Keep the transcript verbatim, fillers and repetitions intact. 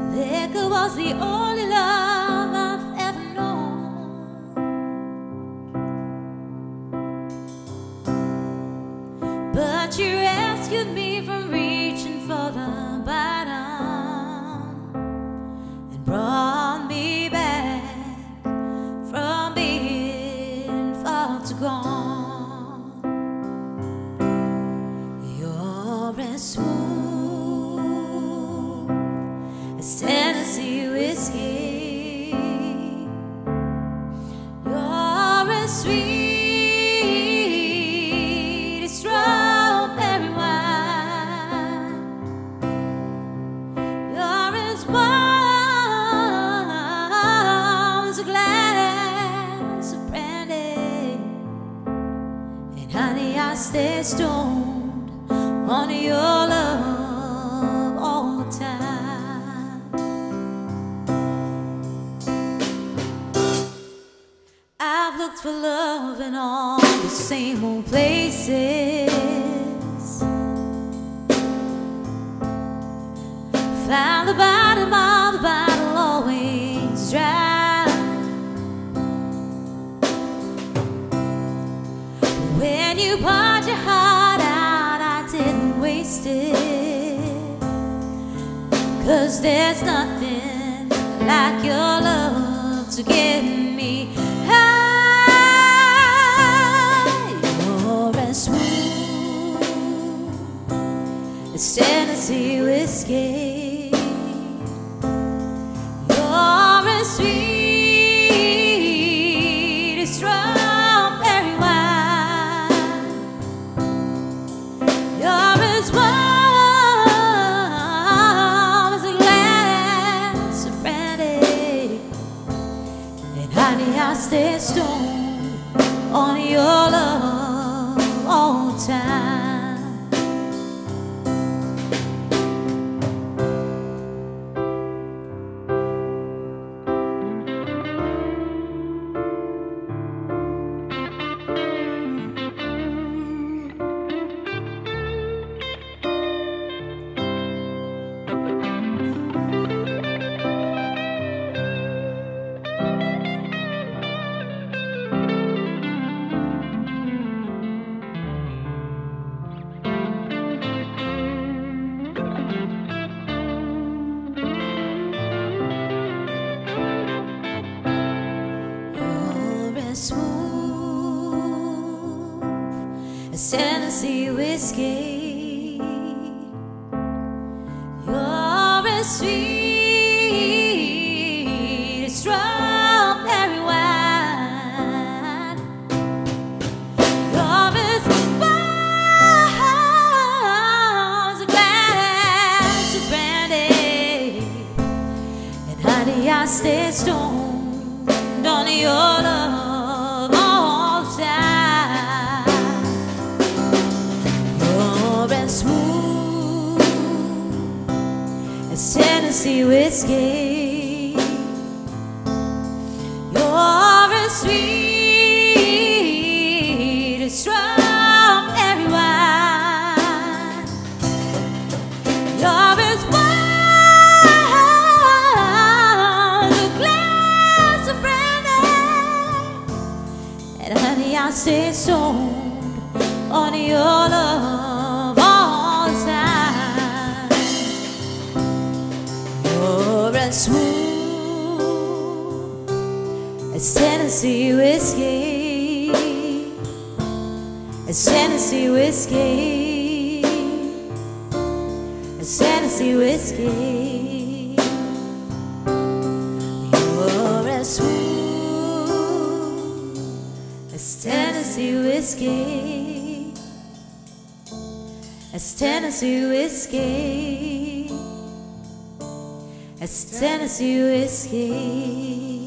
Liquor was the only love I've ever known, but you rescued me from reaching for the bottom and brought me back from being far too gone. You're as smooth as Tennessee whiskey. You're as sweet as strawberry wine. You're as warm as a glass of brandy. And honey, I stay stoned on your love all the time. I've looked for love in all the same old places, found the bottom of the bottle always dry. When you poured your heart out, I didn't waste it, 'cause there's nothing like your love to get me high. You're as smooth as Tennessee whiskey. You're as sweet as strawberry wine. You're as warm as a glass of brandy. And honey, I stay stoned on your love all the time. Smooth as Tennessee whiskey. You're as sweet as strawberry wine. You're as warm as a glass of brandy. And honey, I stay stoned on your love all the time. You're as smooth as Tennessee whiskey. You're as sweet as strawberry wine. You're as warm as a glass of brandy. And honey, I stay stoned on your love all the time. You're as smooth as Tennessee whiskey, as Tennessee whiskey, as Tennessee whiskey. You're as smooth as Tennessee whiskey, as Tennessee whiskey, as Tennessee whiskey.